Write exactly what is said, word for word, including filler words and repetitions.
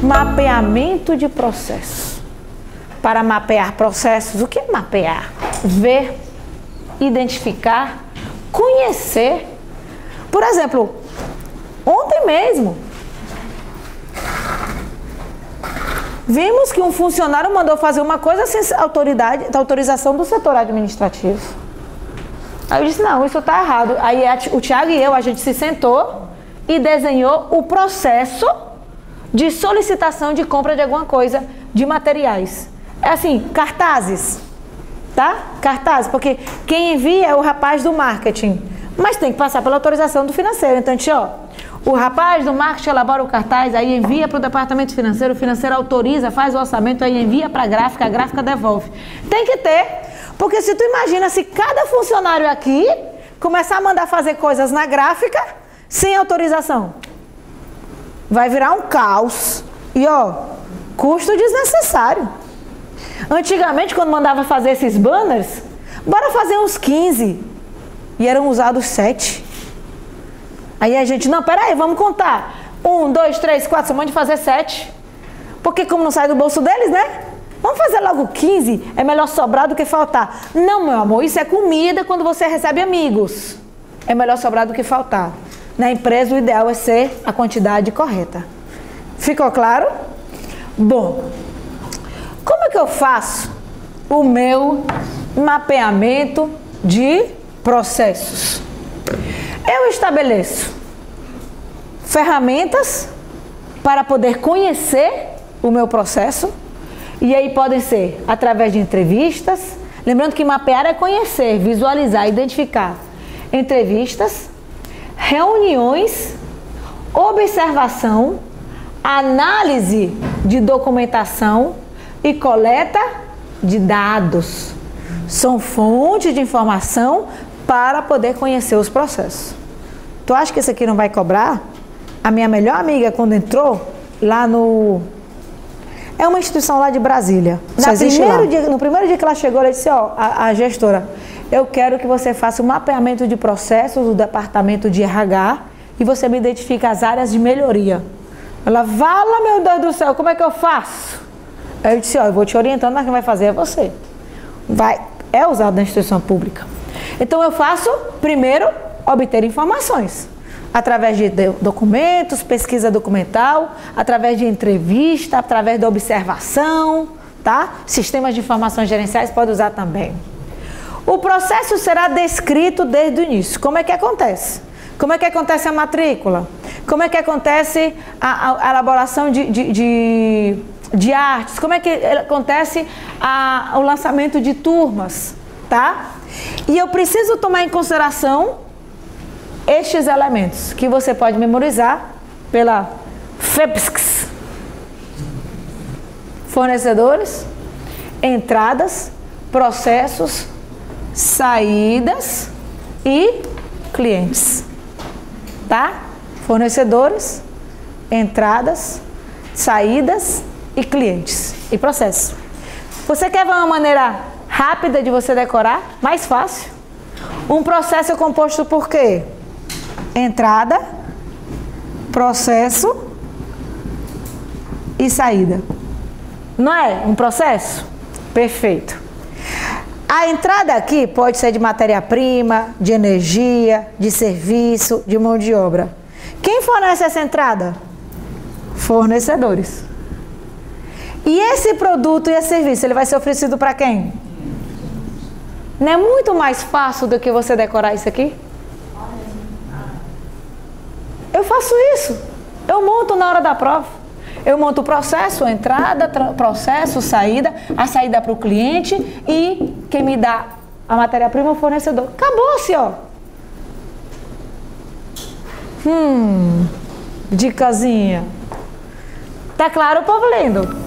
Mapeamento de processos. Para mapear processos, o que é mapear? Ver, identificar, conhecer. Por exemplo, ontem mesmo, vimos que um funcionário mandou fazer uma coisa sem autoridade, autorização do setor administrativo. Aí eu disse, não, isso está errado. Aí o Thiago e eu, a gente se sentou e desenhou o processo de solicitação de compra de alguma coisa, de materiais. É assim, cartazes, tá? Cartazes, porque quem envia é o rapaz do marketing, mas tem que passar pela autorização do financeiro. Então, ó, o rapaz do marketing elabora o cartaz, aí envia para o departamento financeiro, o financeiro autoriza, faz o orçamento, aí envia para a gráfica, a gráfica devolve. Tem que ter, porque se tu imagina, se cada funcionário aqui começar a mandar fazer coisas na gráfica, sem autorização, vai virar um caos. E ó, custo desnecessário. Antigamente, quando mandava fazer esses banners, bora fazer uns quinze. E eram usados sete. Aí a gente, não, peraí, vamos contar. Um, dois, três, quatro, você manda fazer sete. Porque como não sai do bolso deles, né? Vamos fazer logo quinze, é melhor sobrar do que faltar. Não, meu amor, isso é comida quando você recebe amigos. É melhor sobrar do que faltar. Na empresa, o ideal é ser a quantidade correta. Ficou claro? Bom, como é que eu faço o meu mapeamento de processos? Eu estabeleço ferramentas para poder conhecer o meu processo, e aí podem ser através de entrevistas. Lembrando que mapear é conhecer, visualizar, identificar. Entrevistas, reuniões, observação, análise de documentação e coleta de dados. São fontes de informação para poder conhecer os processos. Tu acha que esse aqui não vai cobrar? A minha melhor amiga, quando entrou lá no... É uma instituição lá de Brasília. Na primeiro dia, no primeiro dia que ela chegou, ela disse, ó, a, a gestora, eu quero que você faça um mapeamento de processos do departamento de R H e você me identifica as áreas de melhoria. Ela, vala, meu Deus do céu, como é que eu faço? Aí eu disse, ó, eu vou te orientando, mas quem vai fazer é você. Vai, é usado na instituição pública. Então eu faço, primeiro, obter informações. Através de documentos, pesquisa documental, através de entrevista, através da observação, tá? Sistemas de informações gerenciais pode usar também. O processo será descrito desde o início. Como é que acontece? Como é que acontece a matrícula? Como é que acontece a, a, a elaboração de, de, de, de artes? Como é que acontece a, o lançamento de turmas, tá? E eu preciso tomar em consideração estes elementos que você pode memorizar pela F E P S C. Fornecedores, entradas, processos, saídas e clientes. Tá? Fornecedores, entradas, saídas e clientes. E processos. Você quer ver uma maneira rápida de você decorar? Mais fácil. Um processo é composto por quê? Entrada, processo e saída. Não é um processo? Perfeito. A entrada aqui pode ser de matéria-prima, de energia, de serviço, de mão de obra. Quem fornece essa entrada? Fornecedores. E esse produto e esse serviço, ele vai ser oferecido para quem? Não é muito mais fácil do que você decorar isso aqui? Eu faço isso. Eu monto na hora da prova. Eu monto o processo, entrada, processo, saída, a saída para o cliente e quem me dá a matéria-prima é o fornecedor. Acabou-se, ó. Hum, dicasinha. Tá claro, povo lindo?